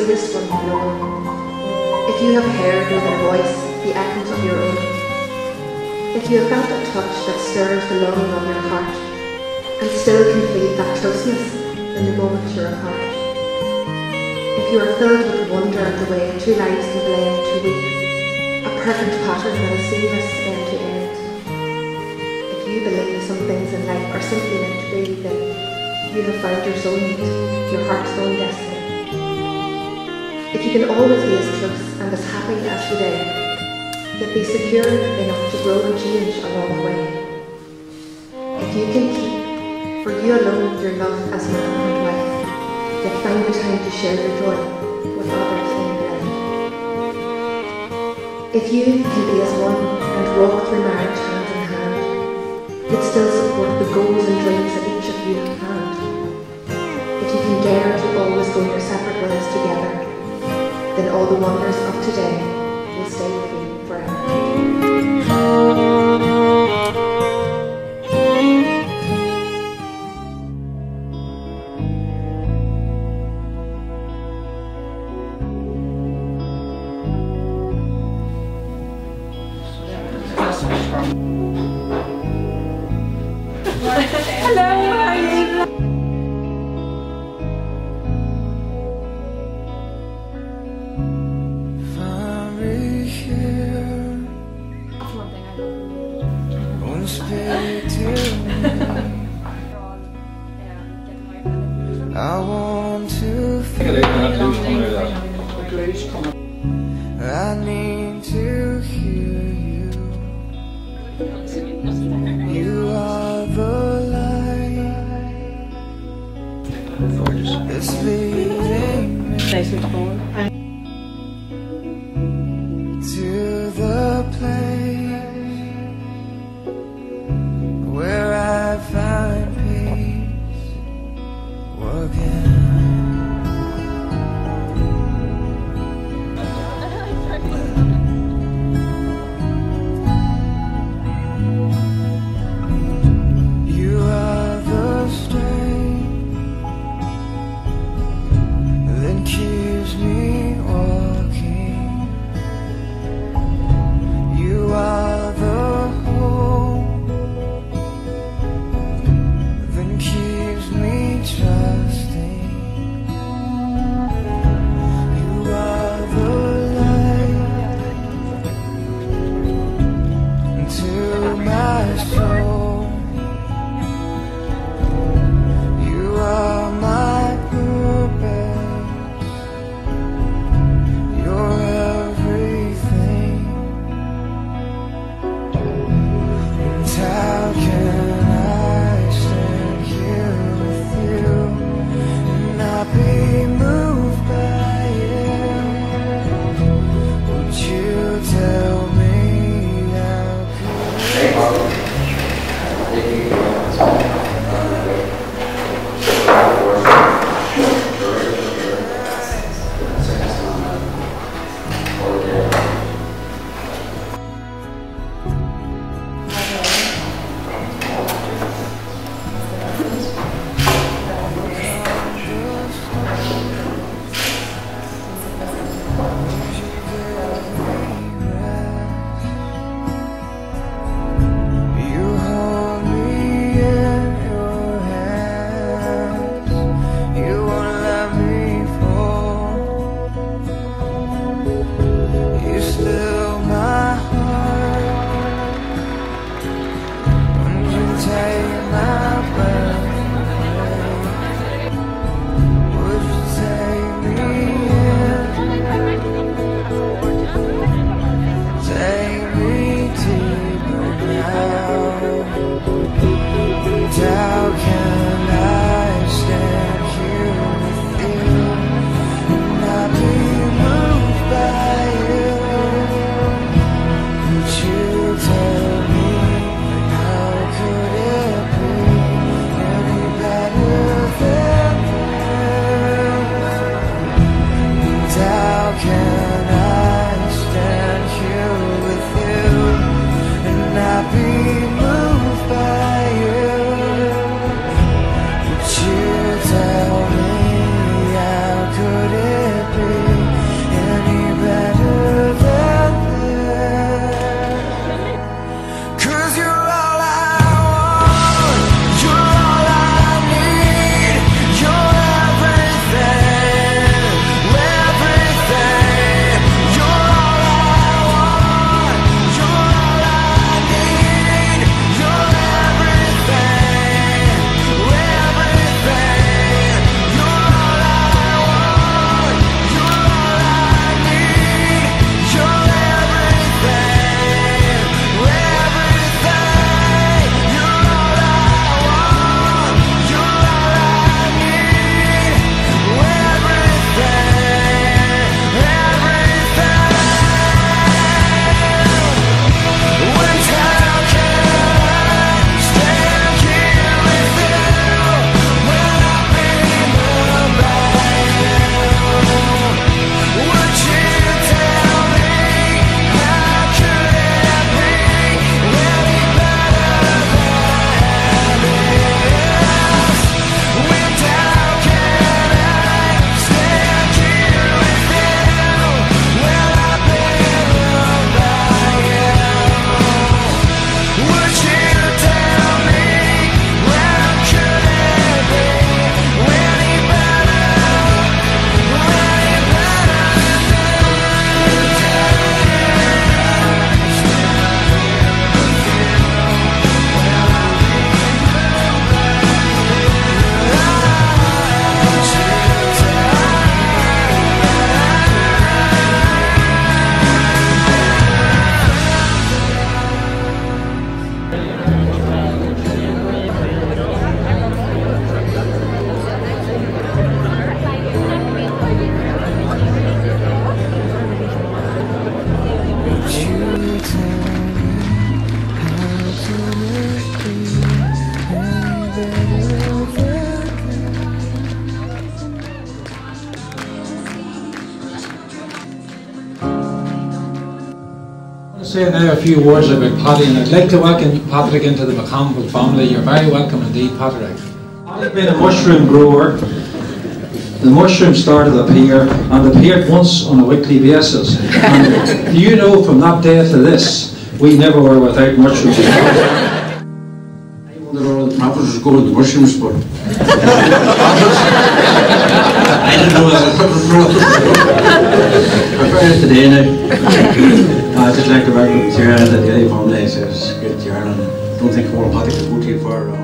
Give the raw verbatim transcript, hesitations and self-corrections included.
sweetest one you know. If you have heard with a voice the echoes of your own, if you have felt a touch that stirs the longing of your heart, and still can feel that closeness in the moment you're apart. If you are filled with wonder at the way two lives can blend to weep, a perfect pattern that is seamless end to end. If you believe some things in life are simply meant to be, then you have found your soulmate, your heart's own destiny. If you can always be as close and as happy as today, yet be secure enough to grow and change along the way. If you can keep for you alone your love as man and wife, yet find the time to share your joy with others in your life. If you can be as one and walk through marriage hand in hand, yet still support the goals and dreams that each of you have planned. If you can dare to always go your separate ways together, then all the wonders of today will stay with you forever. Hello, how are you? I want to feel I need to hear you. You are the light that's leading me to the place where I find peace again. You are the strength that keeps me Say now a few words about Paddy, and I'd like to welcome Patrick into the McConville family. You're very welcome indeed, Patrick. I've been a mushroom grower. The mushrooms started up here and appeared once on a weekly basis. And you know, from that day to this, we never were without mushrooms. I wonder all the profits go to the mushrooms, but I don't know what I'm trying today now. I'd just like to welcome Tiernan and the Daily Family. It's a great Tiernan. I don't think Paul Paddy could go too far wrong.